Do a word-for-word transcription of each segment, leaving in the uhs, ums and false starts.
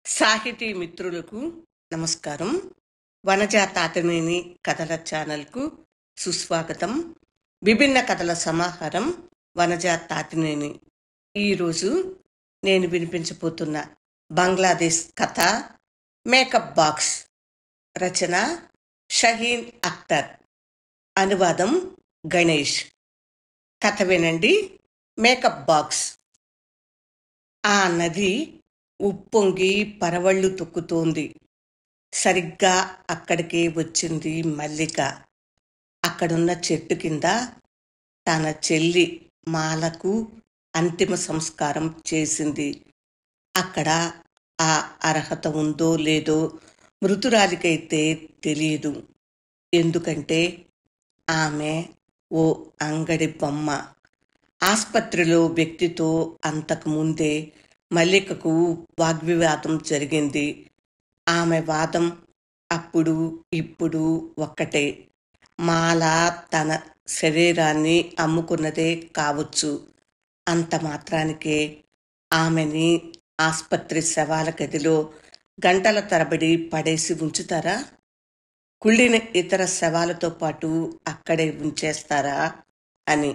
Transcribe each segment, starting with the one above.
సాహితీ మిత్రులకు నమస్కారం. వనజ తాతినేని కథల ఛానల్కు సుస్వాగతం. విభిన్న కథల సమాహారం వనజ తాతినేని. ఈరోజు నేను వినిపించబోతున్న బంగ్లాదేశ్ కథ మేకప్ బాక్స్. రచన షహీన్ అఖ్తర్. అనువాదం గణేష్. కథ వినండి. Makeup box. ఆ నది ఉప్పొంగి పరవళ్ళు తొక్కుతోంది. సరిగ్గా అక్కడికే వచ్చింది మల్లిక. అక్కడున్న చెట్టు కింద తన చెల్లి మాలకు అంతిమ సంస్కారం చేసింది. అక్కడ ఆ అర్హత ఉందో లేదో మృతురాలికైతే తెలియదు. ఎందుకంటే ఆమె ఓ అంగడి బొమ్మ. ఆస్పత్రిలో వ్యక్తితో అంతకుముందే మల్లికకు వాగ్వివాదం జరిగింది. ఆమె వాదం అప్పుడు ఇప్పుడు ఒక్కటే. మాల తన శరీరాన్ని అమ్ముకున్నదే కావచ్చు. అంత మాత్రానికే ఆమెని ఆస్పత్రి శవాల గదిలో గంటల తరబడి పడేసి ఉంచుతారా? కుళ్ళిన ఇతర శవాలతో పాటు అక్కడే ఉంచేస్తారా అని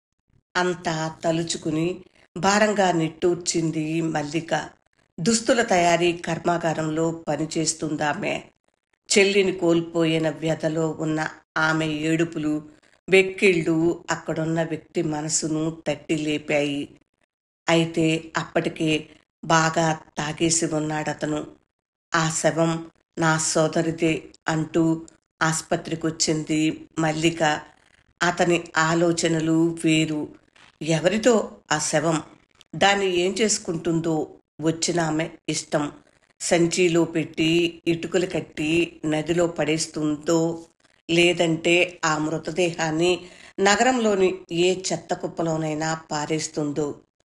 అంతా తలుచుకుని భారంగా నిట్టూర్చింది మల్లిక. దుస్తుల తయారీ కర్మాగారంలో పనిచేస్తుందామె. చెల్లిని కోల్పోయిన వ్యధలో ఉన్న ఆమె ఏడుపులు, వెక్కిళ్ళు అక్కడున్న వ్యక్తి మనసును తట్టి లేపాయి. అయితే అప్పటికే బాగా తాగేసి ఉన్నాడతను. ఆ శవం నా సోదరిదే అంటూ ఆస్పత్రికొచ్చింది మల్లిక. అతని ఆలోచనలు వేరు. ఎవరితో ఆ శవం? దాన్ని ఏం చేసుకుంటుందో వచ్చిన ఆమె ఇష్టం. సంచిలో పెట్టి ఇటుకలు కట్టి నదిలో పడేస్తుందో, లేదంటే ఆ మృతదేహాన్ని నగరంలోని ఏ చెత్త కుప్పలోనైనా పారేస్తుందో.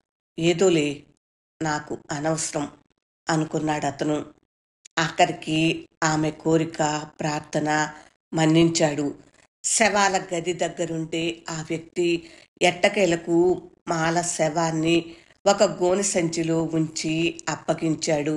ఏదోలే, నాకు అనవసరం అనుకున్నాడతను. ఆఖరికి ఆమె కోరిక, ప్రార్థన మన్నించాడు. శవాల గది దగ్గరుంటే ఆ వ్యక్తి ఎట్టకేలకు మాల శవాన్ని ఒక గోనె సంచిలో ఉంచి అప్పగించాడు.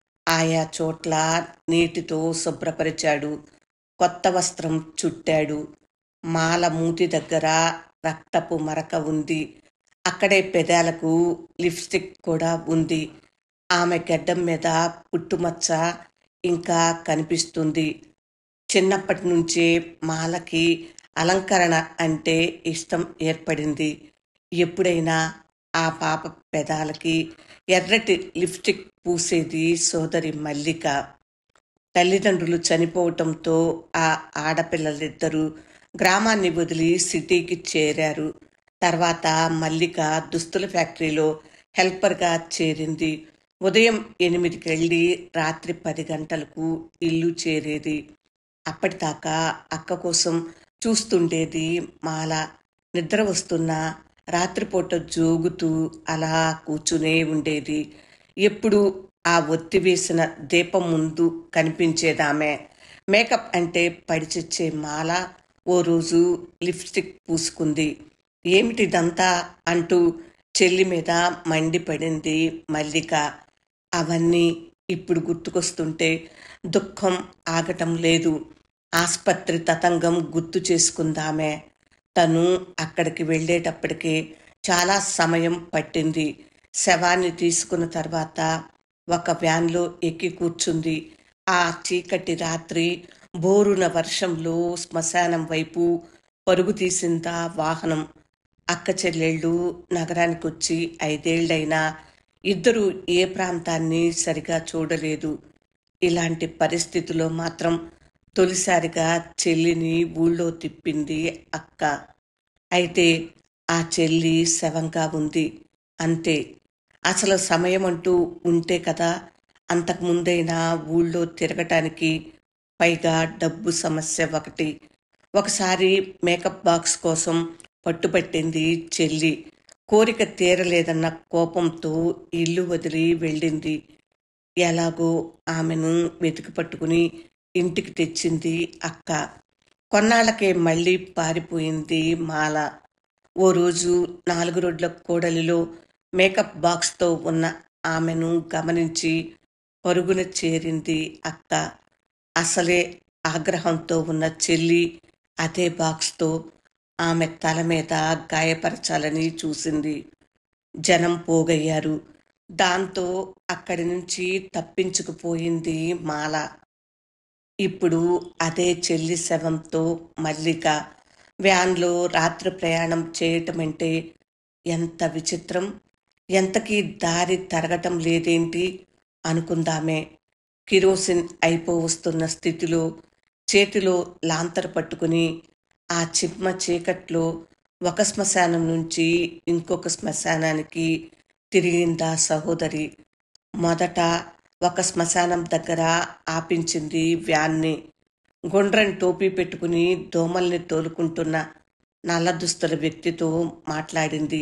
ఆయా చోట్ల నీటితో శుభ్రపరిచాడు. కొత్త వస్త్రం చుట్టాడు. మాల మూతి దగ్గర రక్తపు మరక ఉంది. అక్కడే పెదాలకు లిప్స్టిక్ కూడా ఉంది. ఆమె గడ్డం మీద పుట్టుమచ్చ ఇంకా కనిపిస్తుంది. చిన్నప్పటి నుంచే మాలకి అలంకరణ అంటే ఇష్టం ఏర్పడింది. ఎప్పుడైనా ఆ పాప పెదాలకి ఎర్రటి లిప్స్టిక్ పూసేది సోదరి మల్లిక. తల్లిదండ్రులు చనిపోవటంతో ఆ ఆడపిల్లలిద్దరూ గ్రామాన్ని వదిలి సిటీకి చేరారు. తర్వాత మల్లిక దుస్తుల ఫ్యాక్టరీలో హెల్పర్గా చేరింది. ఉదయం ఎనిమిదికి వెళ్ళి రాత్రి పది గంటలకు ఇల్లు చేరేది. అప్పటిదాకా అక్క కోసం చూస్తుండేది మాల. నిద్ర వస్తున్నా రాత్రిపూట జోగుతూ అలా కూర్చునే ఉండేది. ఎప్పుడు ఆ ఒత్తి వేసిన దీపం ముందు కనిపించేదామె. మేకప్ అంటే పడిచచ్చే మాల ఓ రోజు లిప్స్టిక్ పూసుకుంది. ఏమిటిదంతా అంటూ చెల్లి మీద మండిపడింది మల్లిక. అవన్నీ ఇప్పుడు గుర్తుకొస్తుంటే దుఃఖం ఆగటం లేదు. ఆస్పత్రి తతంగం గుర్తు చేసుకుందామే. తను అక్కడికి వెళ్ళేటప్పటికే చాలా సమయం పట్టింది. శవాన్ని తీసుకున్న తర్వాత ఒక వ్యాన్లో ఎక్కి కూర్చుంది. ఆ చీకటి రాత్రి బోరున వర్షంలో శ్మశానం వైపు పరుగు తీసిందా వాహనం. అక్క చెల్లెళ్ళు నగరానికొచ్చి ఐదేళ్లైనా ఇద్దరు ఏ ప్రాంతాన్ని సరిగా చూడలేదు. ఇలాంటి పరిస్థితిలో మాత్రం తొలిసారిగా చెల్లిని ఊళ్ళో తిప్పింది అక్క. అయితే ఆ చెల్లి శవంగా ఉంది. అంతే. అసలు సమయం అంటూ ఉంటే కదా అంతకుముందైనా ఊళ్ళో తిరగటానికి. పైగా డబ్బు సమస్య ఒకటి. ఒకసారి మేకప్ బాక్స్ కోసం పట్టుపట్టింది చెల్లి. కోరిక తీరలేదన్న కోపంతో ఇల్లు వదిలి వెళ్ళింది. ఎలాగో ఆమెను వెతికి పట్టుకుని ఇంటికి తెచ్చింది అక్క. కొన్నాళ్లకే మళ్ళీ పారిపోయింది మాల. ఓ రోజు నాలుగు రోడ్ల కూడలిలో మేకప్ బాక్స్తో ఉన్న ఆమెను గమనించి పరుగున చేరింది అక్క. అసలే ఆగ్రహంతో ఉన్న చెల్లి అదే బాక్స్తో ఆమె తల మీద గాయపరచాలని చూసింది. జనం పోగయ్యారు. దాంతో అక్కడి నుంచి తప్పించుకుపోయింది మాల. ఇప్పుడు అదే చెల్లి శవంతో మల్లిక వ్యాన్లో రాత్రి ప్రయాణం చేయటమంటే ఎంత విచిత్రం! ఎంతకీ దారి తరగటం లేదేంటి అనుకుందామే. కిరోసిన్ అయిపోవస్తున్న స్థితిలో చేతిలో లాంతరు పట్టుకుని ఆ చిమ్మ చీకట్లో ఒక శ్మశానం నుంచి ఇంకొక శ్మశానానికి తిరిగిందా సహోదరి. మొదట ఒక శ్మశానం దగ్గర ఆపించింది వ్యాన్ని. గుండ్రని టోపీ పెట్టుకుని దోమల్ని తోలుకుంటున్న నల్ల దుస్తుల వ్యక్తితో మాట్లాడింది.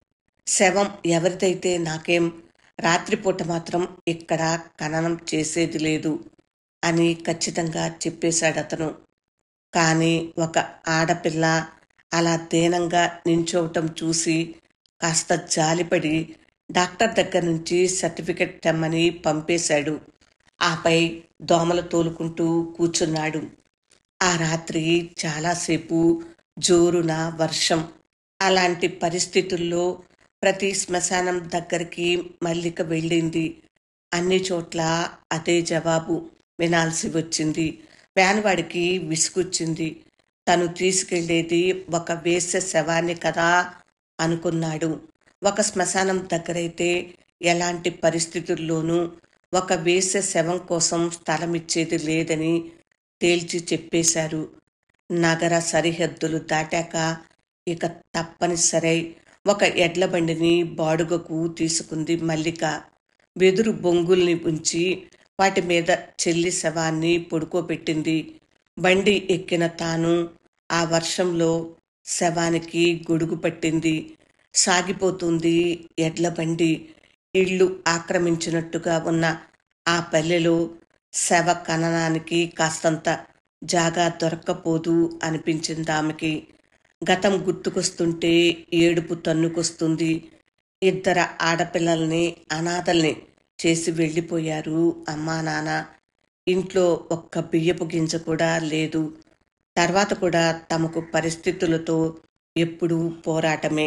శవం ఎవరిదైతే నాకేం, రాత్రిపూట మాత్రం ఇక్కడ ఖననం చేసేది లేదు అని ఖచ్చితంగా చెప్పేశాడతను. కానీ ఒక ఆడపిల్ల అలా దీనంగా నించోవటం చూసి కాస్త జాలిపడి డాక్టర్ దగ్గర నుంచి సర్టిఫికెట్ తెమ్మని పంపేశాడు. ఆపై దోమలు తోలుకుంటూ కూర్చున్నాడు. ఆ రాత్రి చాలాసేపు జోరున వర్షం. అలాంటి పరిస్థితుల్లో ప్రతి శ్మశానం దగ్గరికి మల్లిక వెళ్ళింది. అన్ని చోట్ల అదే జవాబు వినాల్సి వచ్చింది. వ్యాన్వాడికి విసుగొచ్చింది. తను తీసుకెళ్లేది ఒక వేశ్య శవాన్ని కదా అనుకున్నాడు. ఒక శ్మశానం దగ్గరైతే ఎలాంటి పరిస్థితుల్లోనూ ఒక వేశ్య శవం కోసం స్థలం ఇచ్చేది లేదని తేల్చి చెప్పేశారు. నగర సరిహద్దులు దాటాక ఇక తప్పనిసరై ఒక ఎడ్ల బండిని బాడుగకు తీసుకుంది మల్లిక. వెదురు బొంగుల్ని ఉంచి వాటి మీద చెల్లి శవాన్ని పడుకోబెట్టింది. బండి ఎక్కిన తాను ఆ వర్షంలో శవానికి గొడుగు పట్టింది. సాగిపోతుంది ఎడ్ల బండి. ఇళ్ళు ఆక్రమించినట్టుగా ఉన్న ఆ పల్లెలో శవ ఖననానికి కాస్తంత జాగా దొరక్కపోదు అనిపించింది ఆమెకి. గతం గుర్తుకొస్తుంటే ఏడుపు తన్నుకొస్తుంది. ఇద్దరు ఆడపిల్లల్ని అనాథల్ని చేసి వెళ్ళిపోయారు అమ్మా నాన్న. ఇంట్లో ఒక్క బియ్యపు గింజ కూడా లేదు. తర్వాత కూడా తమకు పరిస్థితులతో ఎప్పుడూ పోరాటమే.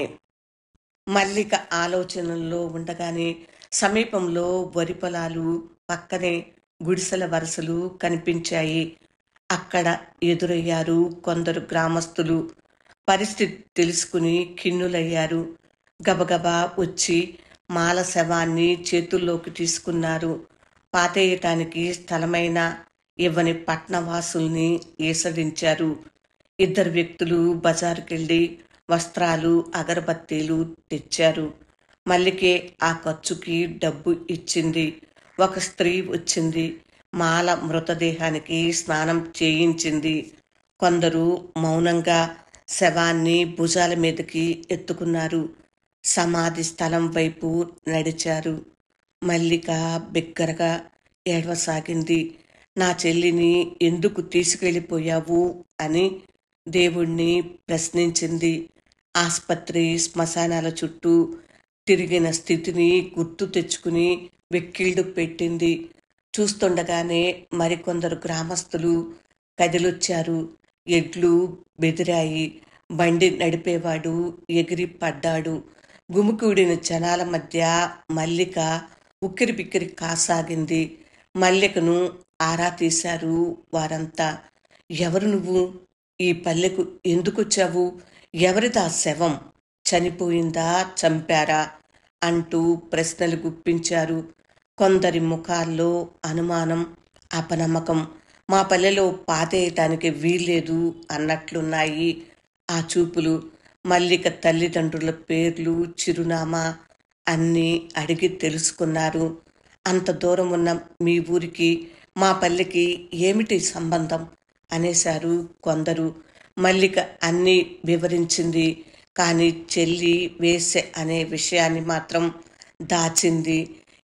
మల్లిక ఆలోచనల్లో ఉండగానే సమీపంలో వరి పొలాలు, పక్కనే గుడిసెల వరుసలు కనిపించాయి. అక్కడ ఎదురయ్యారు కొందరు గ్రామస్తులు. పరిస్థితి తెలుసుకుని ఖిన్నులయ్యారు. గబగబా వచ్చి మాల శవాన్ని చేతుల్లోకి తీసుకున్నారు. పాతేయటానికి స్థలమైనా ఇవ్వని పట్నవాసుల్ని ఈసడించారు. ఇద్దరు వ్యక్తులు బజారుకెళ్ళి వస్త్రాలు, అగరబత్తీలు తెచ్చారు. మల్లికే ఆ ఖర్చుకి డబ్బు ఇచ్చింది. ఒక స్త్రీ వచ్చింది. మాల మృతదేహానికి స్నానం చేయించింది. కొందరు మౌనంగా శవాన్ని భుజాల మీదకి ఎత్తుకున్నారు. సమాధి స్థలం వైపు నడిచారు. మల్లిక బిగ్గరగా ఏడవసాగింది. నా చెల్లిని ఎందుకు తీసుకెళ్ళిపోయావు అని దేవుణ్ణి ప్రశ్నించింది. ఆస్పత్రి, శ్మశానాల చుట్టూ తిరిగిన స్థితిని గుర్తు తెచ్చుకుని వెక్కిళ్ళు పెట్టింది. చూస్తుండగానే మరికొందరు గ్రామస్తులు కదిలొచ్చారు. ఎడ్లు బెదిరాయి. బండి నడిపేవాడు ఎగిరి పడ్డాడు. గుమికూడిన జనాల మధ్య మల్లిక ఉక్కిరి బిక్కిరి కాసాగింది. మల్లికను ఆరా తీశారు వారంతా. ఎవరు నువ్వు? ఈ పల్లెకు ఎందుకొచ్చావు? ఎవరిదా శవం? చనిపోయిందా, చంపారా అంటూ ప్రశ్నలు గుప్పించారు. కొందరి ముఖాల్లో అనుమానం, అపనమ్మకం. మా పల్లెలో పాతేయటానికి వీల్లేదు అన్నట్లున్నాయి ఆ చూపులు. మల్లిక తల్లిదండ్రుల పేర్లు, చిరునామా అన్నీ అడిగి తెలుసుకున్నారు. అంత దూరం ఉన్న మీ ఊరికి మా పల్లెకి ఏమిటి సంబంధం అనేశారు కొందరు. మల్లిక అన్నీ వివరించింది. కానీ చెల్లి వేశ్య అనే విషయాన్ని మాత్రం దాచింది.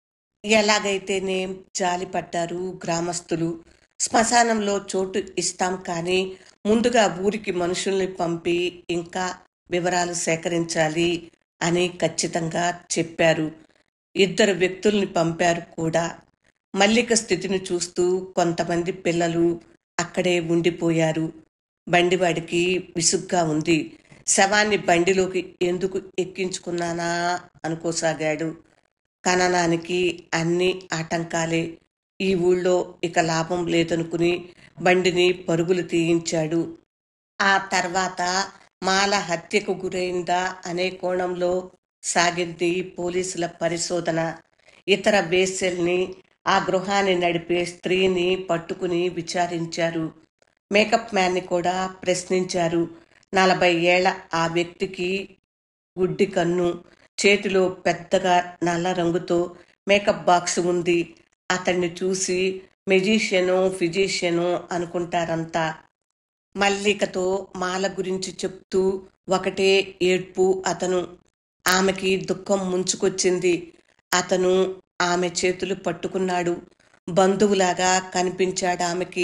ఎలాగైతేనేం జాలిపడ్డారు గ్రామస్తులు. శ్మశానంలో చోటు ఇస్తాం, కానీ ముందుగా ఊరికి మనుషుల్ని పంపి ఇంకా వివరాలు సేకరించాలి అని ఖచ్చితంగా చెప్పారు. ఇద్దరు వ్యక్తుల్ని పంపారు కూడా. మల్లిక స్థితిని చూస్తూ కొంతమంది పిల్లలు అక్కడే ఉండిపోయారు. బండివాడికి విసుగ్గా ఉంది. శవాన్ని బండిలోకి ఎందుకు ఎక్కించుకున్నానా అనుకోసాగాడు. ఖననానికి అన్ని ఆటంకాలే. ఈ ఊళ్ళో ఇక లాభం లేదనుకుని బండిని పరుగులు తీయించాడు. ఆ తర్వాత మాల హత్యకు గురైందా అనే కోణంలో సాగింది పోలీసుల పరిశోధన. ఇతర వేశ్యల్ని, ఆ గృహాన్ని నడిపే స్త్రీని పట్టుకుని విచారించారు. మేకప్ మ్యాన్ని కూడా ప్రశ్నించారు. నలభై ఏళ్ల ఆ వ్యక్తికి గుడ్డి కన్ను, చేతిలో పెద్దగా నల్ల రంగుతో మేకప్ బాక్స్ ఉంది. అతన్ని చూసి మెజీషియనో ఫిజీషియనో అనుకుంటారంతా. మల్లికతో మాల గురించి చెప్తూ ఒకటే ఏడ్పు అతను. ఆమెకి దుఃఖం ముంచుకొచ్చింది. అతను ఆమె చేతులు పట్టుకున్నాడు. బంధువులాగా కనిపించాడు ఆమెకి.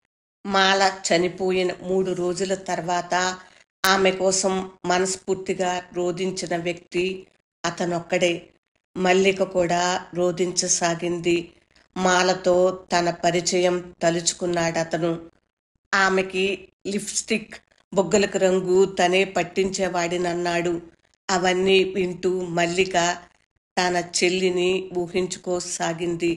మాల చనిపోయిన మూడు రోజుల తర్వాత ఆమె కోసం మనస్ఫూర్తిగా రోదించిన వ్యక్తి అతనొక్కడే. మల్లిక కూడా రోదించసాగింది. మాలతో తన పరిచయం తలుచుకున్నాడతను. ఆమెకి లిప్స్టిక్, బొగ్గలకు రంగు తనే పట్టించేవాడినన్నాడు. అవన్నీ వింటూ మల్లిక తన చెల్లిని ఊహించుకోసాగింది.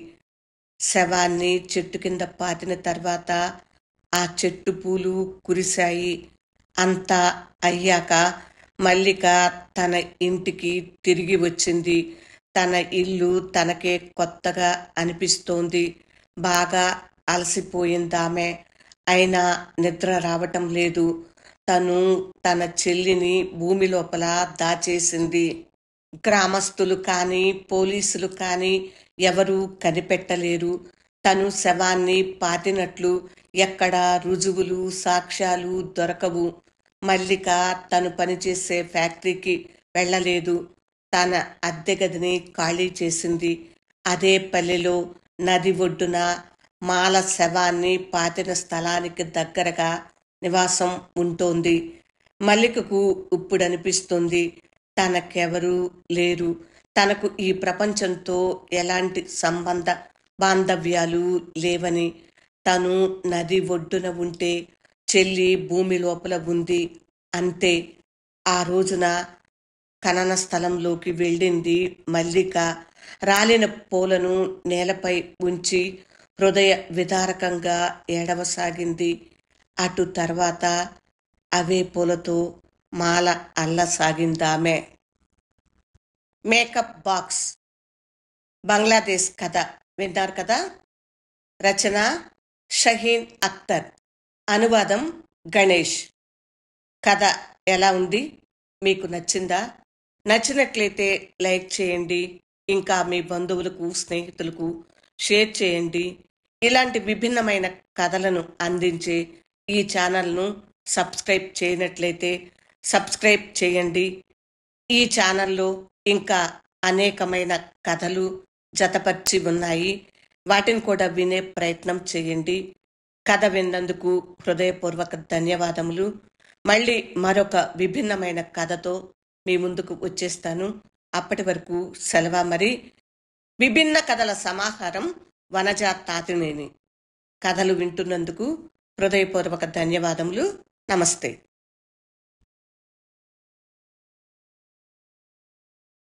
శవాన్ని చెట్టు కింద పాతిన తర్వాత ఆ చెట్టు పూలు కురిశాయి. అంతా అయ్యాక మల్లిక తన ఇంటికి తిరిగి వచ్చింది. తన ఇల్లు తనకే కొత్తగా అనిపిస్తోంది. బాగా అలసిపోయిందామె. అయినా నిద్ర రావటం లేదు. తను తన చెల్లిని భూమి లోపల దాచేసింది. గ్రామస్తులు కానీ పోలీసులు కానీ ఎవరూ కనిపెట్టలేరు. తను శవాన్ని పాతినట్లు ఎక్కడా రుజువులు, సాక్ష్యాలు దొరకవు. మల్లిక తను పనిచేసే ఫ్యాక్టరీకి వెళ్ళలేదు. తన అద్దె గదిని ఖాళీ చేసింది. అదే పల్లెలో నది ఒడ్డున మాల శవాన్ని పాతిన స్థలానికి దగ్గరగా నివాసం ఉంటోంది. మల్లికకు ఇప్పుడనిపిస్తుంది తనకెవరూ లేరు. తనకు ఈ ప్రపంచంతో ఎలాంటి సంబంధ బాంధవ్యాలు లేవని. తను నది ఒడ్డున ఉంటే చెల్లి భూమి లోపల ఉంది అంతే. ఆ రోజున ఖనన స్థలంలోకి వెళ్ళింది మల్లిక. రాలిన పూలను నేలపై ఉంచి హృదయ విదారకంగా ఏడవసాగింది. అటు తర్వాత అవే పూలతో మాల అల్లసాగిందామె. మేకప్ బాక్స్ బంగ్లాదేశ్ కథ విన్నారు కదా. రచన షహీన్ అఖ్తర్, అనువాదం గణేష్. కథ ఎలా ఉంది? మీకు నచ్చిందా? నచ్చినట్లయితే లైక్ చేయండి. ఇంకా మీ బంధువులకు, స్నేహితులకు షేర్ చేయండి. ఇలాంటి విభిన్నమైన కథలను అందించే ఈ ఛానల్ను సబ్స్క్రైబ్ చేయనట్లయితే సబ్స్క్రైబ్ చేయండి. ఈ ఛానల్లో ఇంకా అనేకమైన కథలు జతపరిచి ఉన్నాయి. వాటిని కూడా వినే ప్రయత్నం చేయండి. కథ విన్నందుకు హృదయపూర్వక ధన్యవాదములు. మళ్ళీ మరొక విభిన్నమైన కథతో మీ ముందుకు వచ్చేస్తాను. అప్పటి వరకు సెలవు. మరి విభిన్న కథల సమాహారం వనజ తాతినేని. కథలు వింటున్నందుకు హృదయపూర్వక ధన్యవాదములు. నమస్తే.